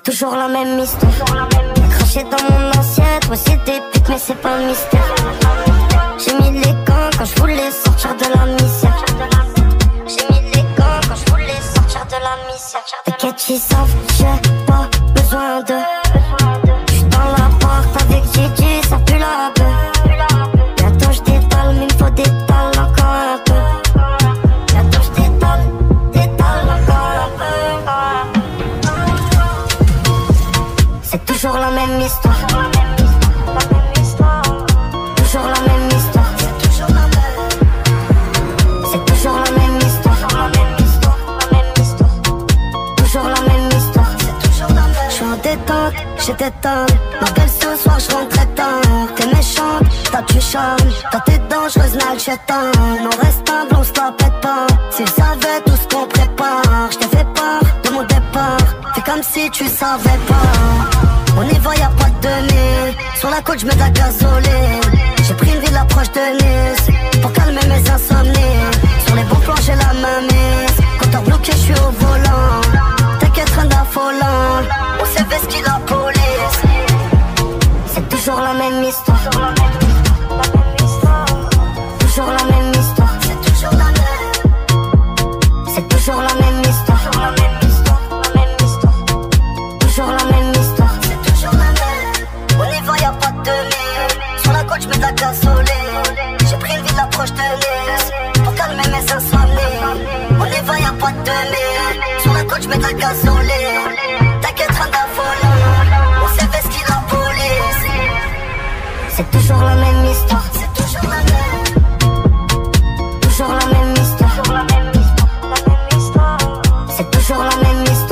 toujours la même histoire. Craché dans mon assiette, ouais c'est des putes mais c'est pas un mystère. J'ai mis les gants quand je voulais sortir de la misère. J'ai mis les gants quand je voulais sortir de la misère. T'inquiète, ils savent, j'ai pas besoin de. J'suis dans l'appart avec Gigi, ça pue la beuh. Bientôt j'détale, mais il me faut d'étaler encore un peu. Bientôt j'détale encore un peu. C'est toujours la même histoire. Toujours la même histoire. C'est toujours la même histoire. Toujours la même histoire. J'suis en détente, j'ai des temps. Ma belle ce soir j'rentrais tard. T'es méchante, t'as du charme. Toi t'es dangereuse, n'a le chétan. On reste humble, on se la pète pas. S'ils savaient tout ce qu'on prépare. J't'ai fait part de mon départ. Fais comme si tu savais pas. On y va, y'a pas de nez. Sur la côte j'mets de la gasoline. J'ai pris une ville approche de Nice pour calmer mes insomnies. Sur les bons plans j'ai la main mise. Compteur bloqué j'suis au volant. T'inquiète rien d'affolant. On sait ce qu'il la police. C'est toujours la même histoire. Toujours la même histoire. C'est toujours la même. C'est toujours la même histoire. Toujours la même histoire. C'est toujours la même. On y va, y'a pas de nez. Sur la côte j'mets de la gasoline. J'ai pris une ville approche de Nice pour calmer mes insomnies. On y va, y'a pas de nez. Sur la côte j'mets de la gasoline. T'inquiète rien d'affolant. On sait ce qu'il la police. C'est toujours la même histoire. C'est toujours la même. Toujours la même histoire. C'est toujours la même histoire.